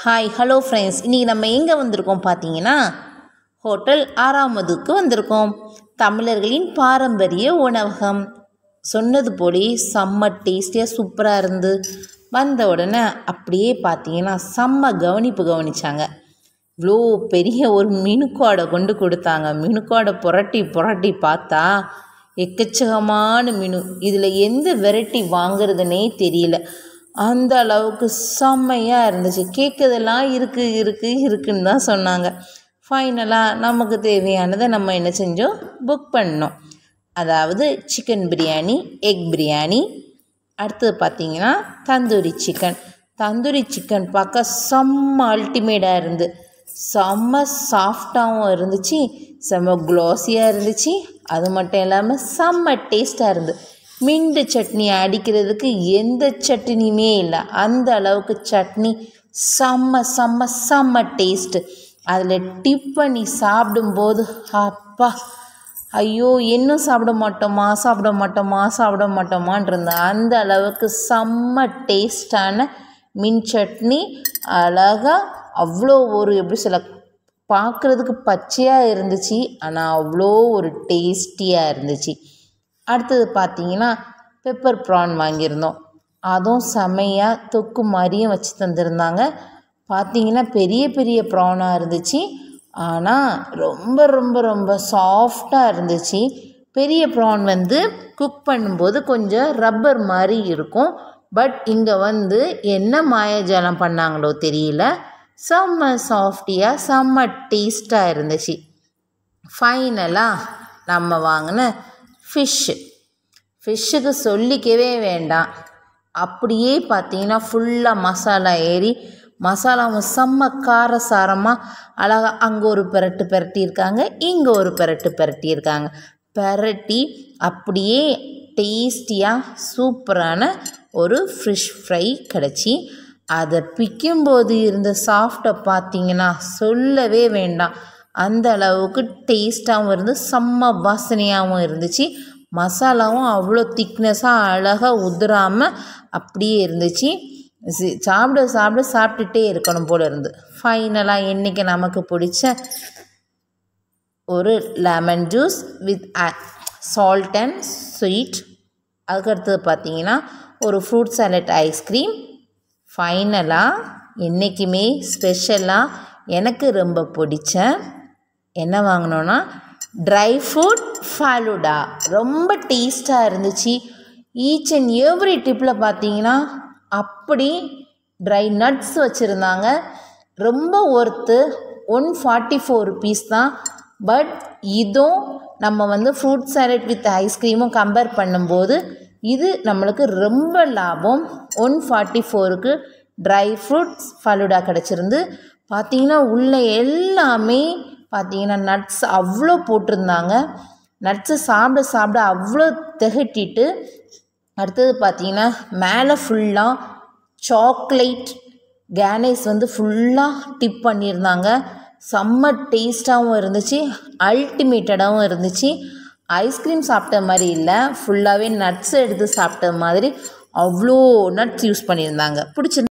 Hi hello friends, இன்றைக்கி நம்ம எங்கே வந்திருக்கோம் பார்த்தீங்கன்னா ஹோட்டல் ஆறாமதுக்கு வந்திருக்கோம். தமிழர்களின் பாரம்பரிய உணவகம். சொன்னது போலே செம்ம டேஸ்டியாக சூப்பராக இருந்து வந்த உடனே அப்படியே பார்த்தீங்கன்னா செம்ம கவனிச்சாங்க. இவ்வளோ பெரிய ஒரு மினுக்கோடை கொண்டு கொடுத்தாங்க. மினுக்கோடை புரட்டி பார்த்தா எக்கச்சக்கமான மினு. இதில் எந்த வெரைட்டி வாங்குறதுனே தெரியல. அந்த அளவுக்கு செம்மையாக இருந்துச்சு. கேட்குறதெல்லாம் இருக்குன்னு தான் சொன்னாங்க. ஃபைனலாக நமக்கு தேவையானதை நம்ம என்ன செஞ்சோம், புக் பண்ணோம். அதாவது சிக்கன் பிரியாணி, எக் பிரியாணி, அடுத்தது பார்த்திங்கன்னா தந்தூரி சிக்கன் பார்க்க செம்ம அல்டிமேட்டாக இருந்து செம்ம சாஃப்டாகவும் இருந்துச்சு, செம்ம க்ளாஸியாக இருந்துச்சு. அது மட்டும் இல்லாமல் செம்ம டேஸ்ட்டாக இருந்து மின்ட் சட்னி அடிக்கிறதுக்கு எந்த சட்னியுமே இல்லை. அந்த அளவுக்கு சட்னி செம்ம டேஸ்ட்டு. அதில் டிப் பண்ணி சாப்பிடும்போது அப்பா ஐயோ இன்னும் சாப்பிட மாட்டோமான்னு இருந்தேன். அந்த அளவுக்கு செம்ம டேஸ்டான மின் சட்னி. அழகாக அவ்வளோ ஒரு எப்படி சொல்ல, பார்க்குறதுக்கு பச்சையாக இருந்துச்சு, ஆனால் அவ்வளோ ஒரு டேஸ்டியாக இருந்துச்சு. அடுத்தது பார்த்திங்கன்னா பெப்பர் ப்ரான் வாங்கியிருந்தோம். அதுவும் செம்மையாக தொக்கு மாதிரியும் வச்சு தந்துருந்தாங்க. பார்த்திங்கன்னா பெரிய ப்ரானாக இருந்துச்சு, ஆனால் ரொம்ப சாஃப்டாக இருந்துச்சு. பெரிய ப்ரான் குக் பண்ணும்போது கொஞ்சம் ரப்பர் மாதிரி இருக்கும். பட் இங்கே என்ன மாயாஜாலம் பண்ணாங்களோ தெரியல, செம்ம சாஃப்டியாக செம்ம டேஸ்ட்டாக இருந்துச்சு. ஃபைனலாக நம்ம வாங்கின ஃபிஷ்ஷுக்கு சொல்லிக்கவே வேண்டாம். அப்படியே பார்த்தீங்கன்னா ஃபுல்லாக மசாலா ஏறி மசாலாவும் செம்ம காரசாரமாக அழகாக அங்கே ஒரு பெரட்டியிருக்காங்க, இங்கே ஒரு பெரட்டியிருக்காங்க. பெரட்டி அப்படியே டேஸ்டியாக சூப்பரான ஒரு ஃபிஷ் ஃப்ரை கிடச்சி. அதை பிக்கும்போது இருந்த சாஃப்டை பார்த்தீங்கன்னா சொல்லவே வேண்டாம். அந்த அளவுக்கு டேஸ்ட்டாகவும் இருந்து செம்ம வாசனையாகவும் இருந்துச்சு. மசாலாவும் அவ்வளோ திக்னஸாக அழகாக உதிராமல் அப்படியே இருந்துச்சு. சாப்பிட்டுட்டே இருக்கணும் போல் இருந்து. ஃபைனலாக இன்றைக்கி நமக்கு பிடிச்ச ஒரு lemon juice with salt and sweet. அதுக்கடுத்தது பார்த்திங்கன்னா ஒரு ஃப்ரூட் சாலட் ஐஸ்கிரீம். ஃபைனலாக என்றைக்குமே ஸ்பெஷலாக எனக்கு ரொம்ப பிடிச்ச என்ன வாங்கினோன்னா ட்ரை ஃப்ரூட் ஃபலூடா. ரொம்ப டேஸ்ட்டாக இருந்துச்சு. ஈச் அண்ட் எவ்ரி டிப்பில் பார்த்தீங்கன்னா அப்படி ட்ரை நட்ஸ் வச்சுருந்தாங்க. ரொம்ப ஒர்த்து. 144 rupees தான். பட் இதுவும் நம்ம ஃப்ரூட் சாலட் வித் ஐஸ்கிரீமும் கம்பேர் பண்ணும்போது இது நம்மளுக்கு ரொம்ப லாபம். 144க்கு ட்ரை ஃப்ரூட்ஸ் ஃபலூடா கிடச்சிருந்து. பார்த்திங்கன்னா உள்ள எல்லாமே பார்த்திங்கன்னா நட்ஸ் அவ்வளோ போட்டிருந்தாங்க. நட்ஸு சாப்பிட அவ்வளோ திகட்டிட்டு, அடுத்தது பார்த்திங்கன்னா மேலே ஃபுல்லாக சாக்லேட் கேனேஸ் ஃபுல்லாக டிப் பண்ணியிருந்தாங்க. செம்ம டேஸ்ட்டாகவும் இருந்துச்சு, அல்டிமேட்டடாகவும் இருந்துச்சு. ஐஸ்கிரீம் சாப்பிட்ட மாதிரி இல்லை, ஃபுல்லாகவே நட்ஸ் எடுத்து சாப்பிட்ட மாதிரி அவ்வளோ நட்ஸ் யூஸ் பண்ணியிருந்தாங்க. பிடிச்சிருந்து.